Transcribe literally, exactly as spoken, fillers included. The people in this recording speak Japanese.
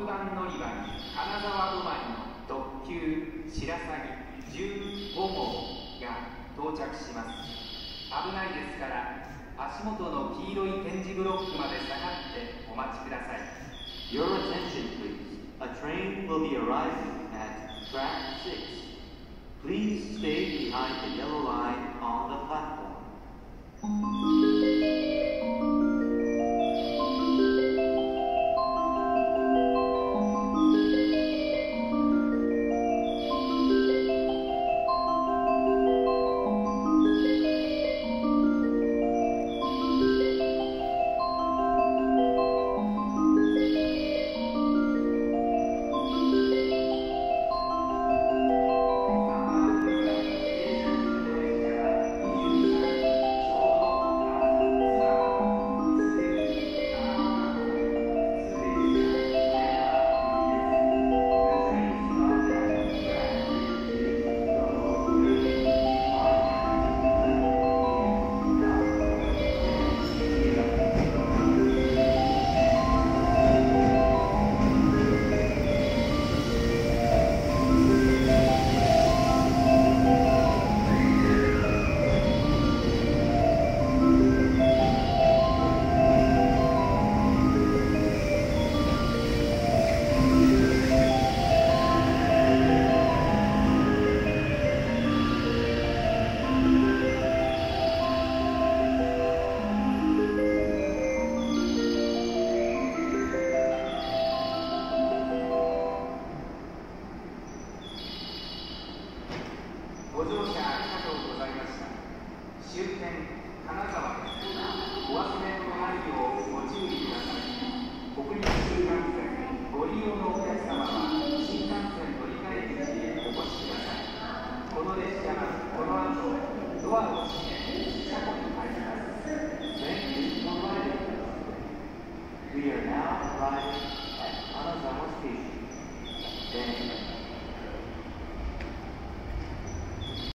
ろくばん乗り場に金沢止まりの特急白鷺じゅうごごうが到着します。危ないですから足元の黄色い点字ブロックまで下がってお待ちください。 Your attention, please. A train will be arriving at track six. Please stay behind the yellow line on the platform. ご乗車ありがとうございました。終点金沢です。お忘れのないようご注意ください。北陸新幹線ご利用のお客様は新幹線乗り換え口へお越しください。この列車はこの後ドアを閉め車庫に入ります。 Thank you for riding. We are now arriving at Kanazawa Station. Then